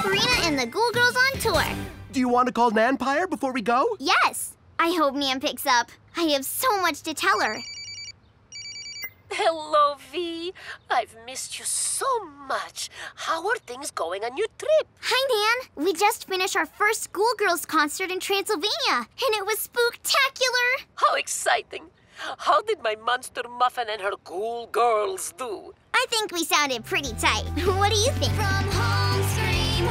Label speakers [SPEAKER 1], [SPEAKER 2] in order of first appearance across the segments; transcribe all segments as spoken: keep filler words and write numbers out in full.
[SPEAKER 1] Vampirina and the Ghoul Girls on tour.
[SPEAKER 2] Do you want to call Nanpire before we go?
[SPEAKER 1] Yes. I hope Nan picks up. I have so much to tell her.
[SPEAKER 3] Hello, V. I've missed you so much. How are things going on your trip?
[SPEAKER 1] Hi, Nan. We just finished our first Schoolgirls concert in Transylvania, and it was spooktacular.
[SPEAKER 3] How exciting. How did my Monster Muffin and her Ghoul Girls do?
[SPEAKER 1] I think we sounded pretty tight. What do you think? From home, scream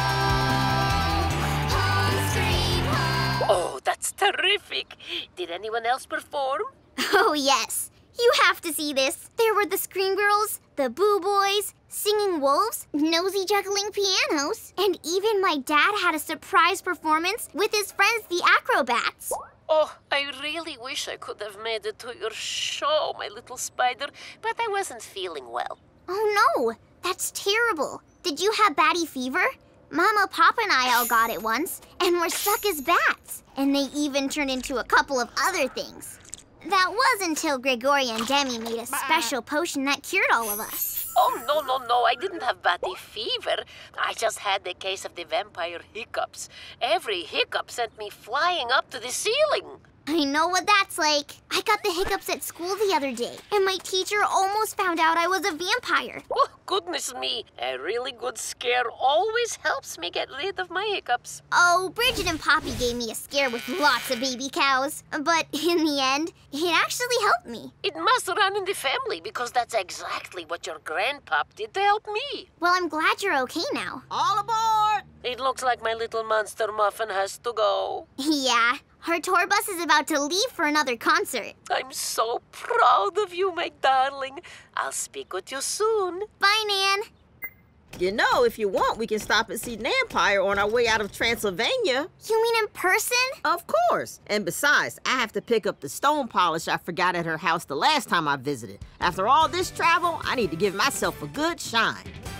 [SPEAKER 1] home. Home, scream home.
[SPEAKER 3] Oh, that's terrific. Did anyone else perform?
[SPEAKER 1] Oh, yes. You have to see this. There were the Scream Girls, the Boo Boys, Singing Wolves, Nosy juggling pianos, and even my dad had a surprise performance with his friends, the Acrobats.
[SPEAKER 3] Oh, I really wish I could have made it to your show, my little spider, but I wasn't feeling well.
[SPEAKER 1] Oh, no. That's terrible. Did you have batty fever? Mama, Papa, and I all got it once, and were stuck as bats. And they even turned into a couple of other things. That was until Gregoria and Demi made a special potion that cured all of us.
[SPEAKER 3] Oh, no, no, no, I didn't have batty fever. I just had a case of the vampire hiccups. Every hiccup sent me flying up to the ceiling.
[SPEAKER 1] I know what that's like. I got the hiccups at school the other day, and my teacher almost found out I was a vampire.
[SPEAKER 3] Oh, goodness me. A really good scare always helps me get rid of my hiccups.
[SPEAKER 1] Oh, Bridget and Poppy gave me a scare with lots of baby cows. But in the end, it actually helped me.
[SPEAKER 3] It must run in the family because that's exactly what your grandpop did to help me.
[SPEAKER 1] Well, I'm glad you're okay now.
[SPEAKER 4] All aboard!
[SPEAKER 3] It looks like my little Monster Muffin has to go.
[SPEAKER 1] Yeah, her tour bus is about to leave for another concert.
[SPEAKER 3] I'm so proud of you, my darling. I'll speak with you soon.
[SPEAKER 1] Bye, Nan.
[SPEAKER 4] You know, if you want, we can stop and see Nanpire on our way out of Transylvania.
[SPEAKER 1] You mean in person?
[SPEAKER 4] Of course. And besides, I have to pick up the stone polish I forgot at her house the last time I visited. After all this travel, I need to give myself a good shine.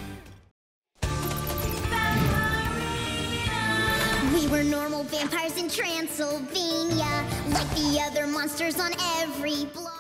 [SPEAKER 1] We were normal vampires in Transylvania, like the other monsters on every block.